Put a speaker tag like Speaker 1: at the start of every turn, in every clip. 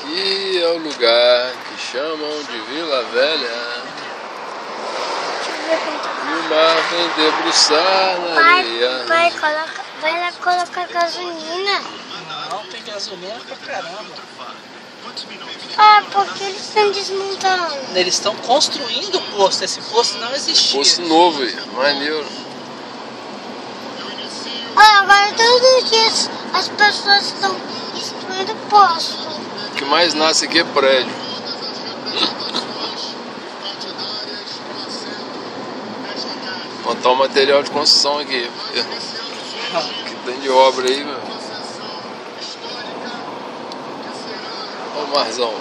Speaker 1: Aqui é o lugar que chamam de Vila Velha. E o mar vem debruçar na areia.
Speaker 2: Vai lá colocar gasolina.
Speaker 3: Não, tem gasolina pra caramba.
Speaker 2: Ah, porque eles estão desmontando.
Speaker 3: Eles estão construindo o posto. Esse posto não existia.
Speaker 1: Posto novo aí, maneiro.
Speaker 2: Ah, agora todos os dias as pessoas estão destruindo posto.
Speaker 1: O que mais nasce aqui é prédio. Montar um material de construção aqui. Que tem de obra aí, meu. Olha o marzão.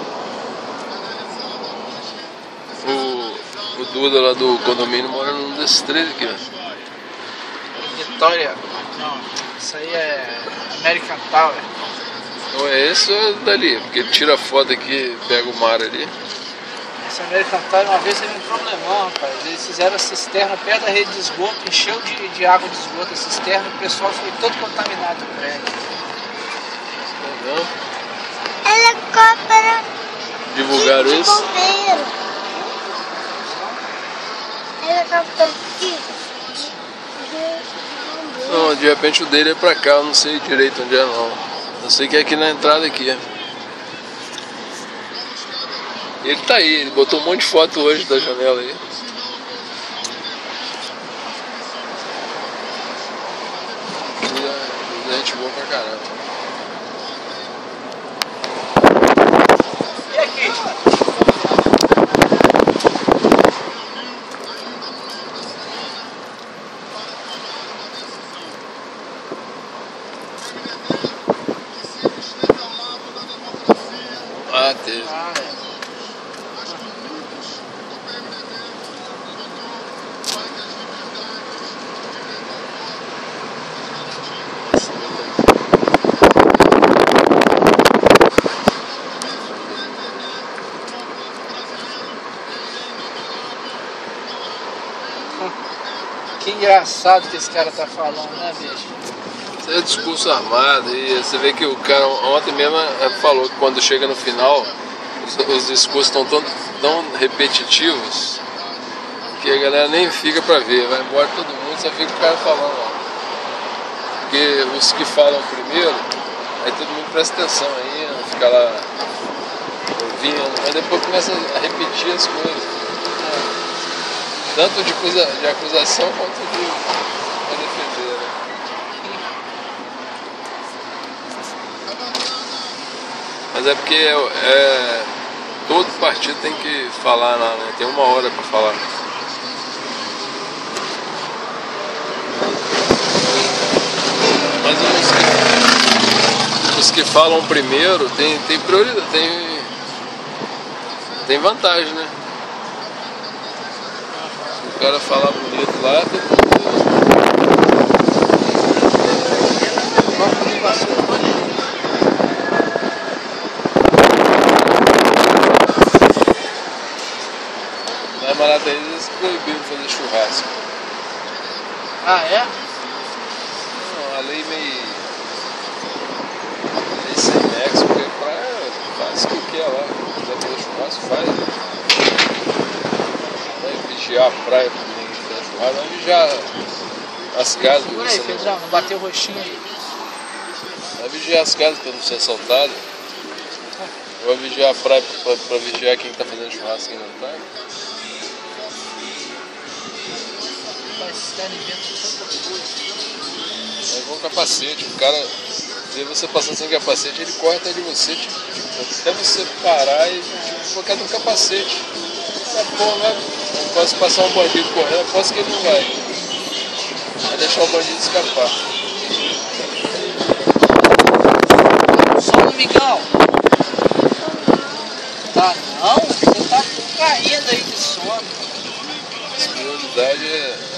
Speaker 1: O Duda lá do condomínio mora num desses três aqui, ó.
Speaker 3: Vitória. Não, isso aí é American Tower.
Speaker 1: Então é esse ou é dali? Porque ele tira a foto aqui, pega o mar ali.
Speaker 3: Esse American Tower uma vez teve um problemão, rapaz. Eles fizeram a cisterna perto da rede de esgoto, encheu de água de esgoto a cisterna e o pessoal foi todo contaminado no prédio.
Speaker 2: Helicóptero.
Speaker 1: Divulgaram
Speaker 2: de
Speaker 1: isso?
Speaker 2: bombeiro. Helicóptero de bombeiro.
Speaker 1: Não, de repente o dele é pra cá, eu não sei direito onde é não. Eu sei que é aqui na entrada aqui. Ele tá aí, ele botou um monte de foto hoje da janela aí. E é gente boa pra caramba.
Speaker 3: E aqui?
Speaker 1: Ah, teve.
Speaker 3: Que engraçado que esse cara tá falando, né, bicho?
Speaker 1: Isso é discurso armado e você vê que o cara ontem mesmo falou que quando chega no final os discursos estão tão repetitivos que a galera nem fica pra ver, vai embora todo mundo, só fica o cara falando lá. Porque os que falam primeiro, aí todo mundo presta atenção aí, fica lá ouvindo, mas depois começa a repetir as coisas. Tanto de acusação quanto de defender, né? Mas é porque todo partido tem que falar lá, né? Tem 1 hora pra falar. Mas os que falam primeiro tem prioridade, tem vantagem, né? O cara falar bonito lá, todo mundo. Na Marata eles proibiram fazer churrasco.
Speaker 3: Ah, é?
Speaker 1: Não, a lei meio sem nexo, porque faz o que quer lá. Se quiser fazer churrasco, faz. Vai vigiar a praia pra ninguém fazer churrasco, vai vigiar as casas.
Speaker 3: Segura aí, Pedrão, não bateu o roxinho aí.
Speaker 1: Vai vigiar as casas pra não ser assaltado. Vai vigiar a praia pra vigiar quem tá fazendo churrasco aqui na praia.
Speaker 3: Esses caras inventam tanta coisa.
Speaker 1: Aí vão com capacete, o cara vê você passando sem capacete, ele corre até de você, até você parar e colocar no capacete. Pô, né? Eu posso passar um bandido correndo, aposto que ele não vai deixar o bandido escapar.
Speaker 3: Só amigão. Tá não? Você tá caindo aí de sono.
Speaker 1: A prioridade é